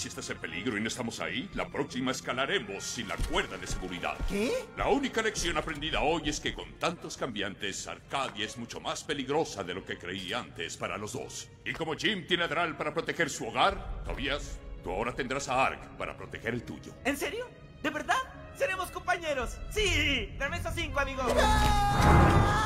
si estás en peligro y no estamos ahí, la próxima escalaremos sin la cuerda de seguridad. ¿Qué? La única lección aprendida hoy es que con tantos cambiantes, Arcadia es mucho más peligrosa de lo que creí antes para los dos. Y como Jim tiene a Dral para proteger su hogar, Tobias, tú ahora tendrás a Ark para proteger el tuyo. ¿En serio? ¿De verdad? ¡Seremos compañeros! ¡Sí! ¡Dame esos 5, amigo! ¡Ah!